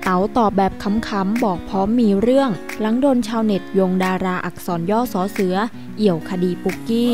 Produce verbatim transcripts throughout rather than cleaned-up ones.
เต๋าตอบแบบขำๆบอกพร้อมมีเรื่องหลังโดนชาวเน็ตโยงดาราอักษรย่อสอเสือเอี่ยวคดีปุกกี้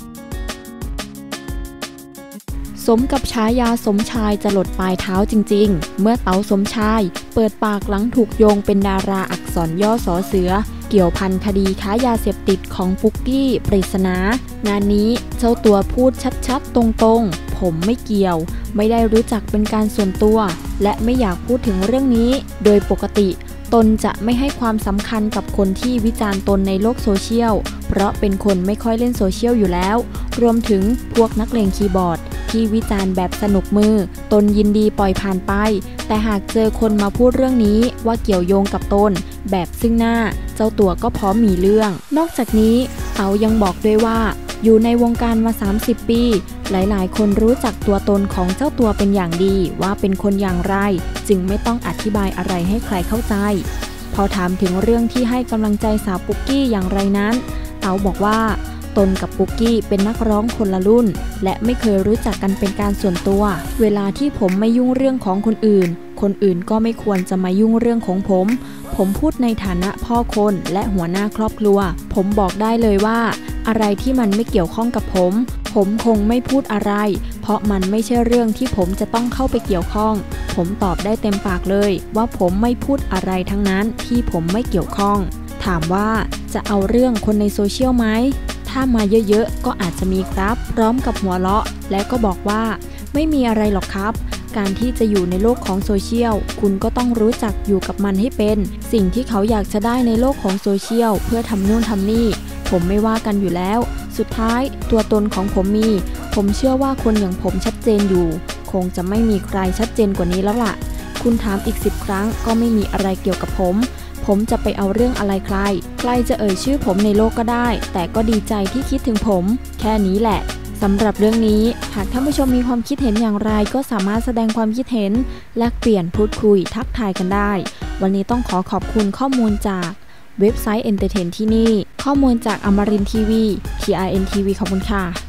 สมกับฉายาสมชายจะหลดปลายเท้าจริงๆเมื่อเต๋าสมชายเปิดปากหลังถูกโยงเป็นดาราอักษรย่อสอเสือเกี่ยวพันคดีค้ายาเสพติดของปุกกี้ปริศนางานนี้เจ้าตัวพูดชัดๆตรงๆผมไม่เกี่ยวไม่ได้รู้จักเป็นการส่วนตัวและไม่อยากพูดถึงเรื่องนี้โดยปกติตนจะไม่ให้ความสำคัญกับคนที่วิจารณ์ตนในโลกโซเชียลเพราะเป็นคนไม่ค่อยเล่นโซเชียลอยู่แล้วรวมถึงพวกนักเลงคีย์บอร์ดที่วิจารณ์แบบสนุกมือตนยินดีปล่อยผ่านไปแต่หากเจอคนมาพูดเรื่องนี้ว่าเกี่ยวโยงกับตนแบบซึ่งหน้าเจ้าตัวก็พร้อมมีเรื่องนอกจากนี้เต๋ายังบอกด้วยว่าอยู่ในวงการมาสามสิบปีหลายๆคนรู้จักตัวตนของเจ้าตัวเป็นอย่างดีว่าเป็นคนอย่างไรจึงไม่ต้องอธิบายอะไรให้ใครเข้าใจพอถามถึงเรื่องที่ให้กำลังใจสาวปุกกี้อย่างไรนั้นเต๋าบอกว่าตนกับปุกกี้เป็นนักร้องคนละรุ่นและไม่เคยรู้จักกันเป็นการส่วนตัวเวลาที่ผมไม่ยุ่งเรื่องของคนอื่นคนอื่นก็ไม่ควรจะมายุ่งเรื่องของผมผมพูดในฐานะพ่อคนและหัวหน้าครอบครัวผมบอกได้เลยว่าอะไรที่มันไม่เกี่ยวข้องกับผมผมคงไม่พูดอะไรเพราะมันไม่ใช่เรื่องที่ผมจะต้องเข้าไปเกี่ยวข้องผมตอบได้เต็มปากเลยว่าผมไม่พูดอะไรทั้งนั้นที่ผมไม่เกี่ยวข้องถามว่าจะเอาเรื่องคนในโซเชียลไหมถ้ามาเยอะๆก็อาจจะมีครับพร้อมกับหัวเราะและก็บอกว่าไม่มีอะไรหรอกครับการที่จะอยู่ในโลกของโซเชียลคุณก็ต้องรู้จักอยู่กับมันให้เป็นสิ่งที่เขาอยากจะได้ในโลกของโซเชียลเพื่อทำนู่นทำนี่ผมไม่ว่ากันอยู่แล้วสุดท้ายตัวตนของผมมีผมเชื่อว่าคนอย่างผมชัดเจนอยู่คงจะไม่มีใครชัดเจนกว่านี้แล้วล่ะคุณถามอีกสิบครั้งก็ไม่มีอะไรเกี่ยวกับผมผมจะไปเอาเรื่องอะไรใครใครจะเอ่ยชื่อผมในโลกก็ได้แต่ก็ดีใจที่คิดถึงผมแค่นี้แหละสำหรับเรื่องนี้หากท่านผู้ชมมีความคิดเห็นอย่างไรก็สามารถแสดงความคิดเห็นแลกเปลี่ยนพูดคุยทักทายกันได้วันนี้ต้องขอขอบคุณข้อมูลจากเว็บไซต์ Entertain ที่นี่ข้อมูลจากอมรินทร์ทีวี ที อาร์ เอ็น ที วี ขอบคุณค่ะ